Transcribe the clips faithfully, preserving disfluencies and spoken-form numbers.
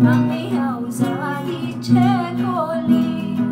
Ami hau zadi chekoli,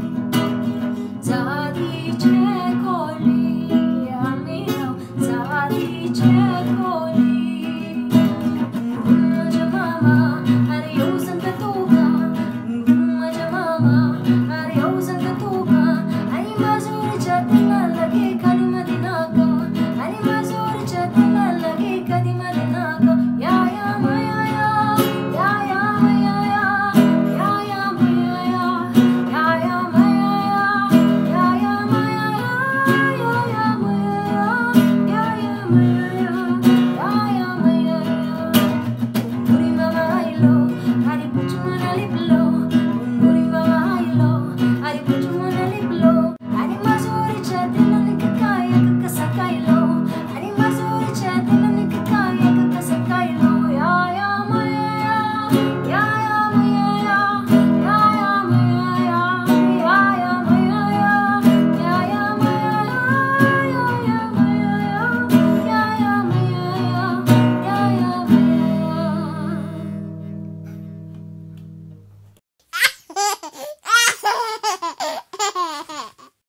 zadi chekoli. Ami hau zadi chekoli. Ngumma jamama, ariyo sangkatuka. Ngumma jamama, ariyo sangkatuka. Ani mazur chatna lage kadima dinaka. Ani mazur chatna lage kadima dinaka. Ya ya maya ya, ya ya maya ya, ya ya maya ya, ya ya maya ya, ya ya maya ya, ya ya maya ya, ya ya maya ya, ya ya maya ya. Puri mama ilo, hari puchu mana liplo.